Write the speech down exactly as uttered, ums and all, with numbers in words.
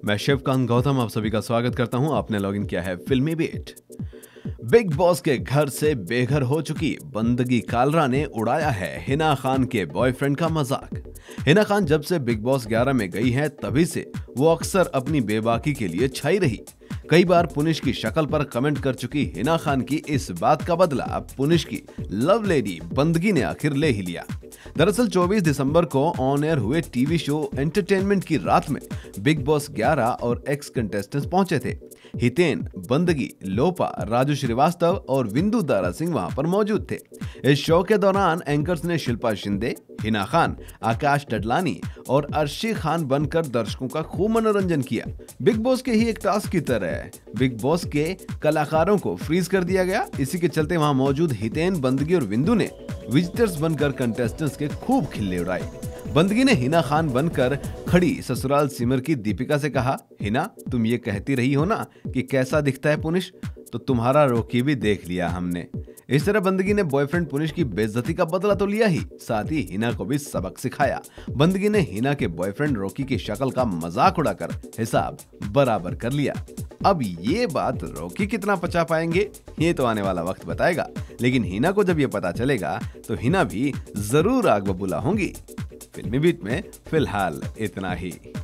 मैं शिवकांत गौतम आप सभी का स्वागत करता हूं। आपने लॉगिन किया है फिल्मी बीट। बिग बॉस के घर से बेघर हो चुकी बंदगी कालरा ने उड़ाया है हिना खान के बॉयफ्रेंड का मजाक। हिना खान जब से बिग बॉस ग्यारह में गई है तभी से वो अक्सर अपनी बेबाकी के लिए छाई रही। कई बार पुनिश की शक्ल पर कमेंट कर चुकी हिना खान की इस बात का बदला पुनिश की लव लेडी बंदगी ने आखिर ले ही लिया। दरअसल चौबीस दिसंबर को ऑन एयर हुए टीवी शो एंटरटेनमेंट की रात में बिग बॉस ग्यारह और एक्स कंटेस्टेंट्स पहुंचे थे। हितेन, बंदगी, लोपा, राजू श्रीवास्तव और विंदु दारा सिंह वहां पर मौजूद थे। इस शो के दौरान एंकर्स ने शिल्पा शिंदे, हिना खान, आकाश डडलानी और अर्शी खान बनकर दर्शकों का खूब मनोरंजन किया। बिग बॉस के ही एक टास्क की तरह बिग बॉस के कलाकारों को फ्रीज कर दिया गया। इसी के चलते वहां मौजूद हितेन, बंदगी और विंदु ने विजिटर्स बनकर कंटेस्टेंट्स के खूब खिल्ले उड़ाए। बंदगी ने हिना खान बनकर खड़ी ससुराल सिमर की दीपिका से कहा, हिना तुम ये कहती रही हो ना कि कैसा दिखता है पुनिश, तो तुम्हारा रोकी भी देख लिया हमने। इस तरह बंदगी ने बॉयफ्रेंड पुनिश की बेइज्जती का बदला तो लिया ही, साथ ही हिना को भी सबक सिखाया। बंदगी ने हिना के बॉयफ्रेंड रॉकी की शक्ल का मजाक उड़ाकर हिसाब बराबर कर लिया। अब ये बात रॉकी कितना पचा पाएंगे ये तो आने वाला वक्त बताएगा, लेकिन हिना को जब ये पता चलेगा तो हिना भी जरूर आग बबूला होंगी। फिल्मी बीट में फिलहाल इतना ही।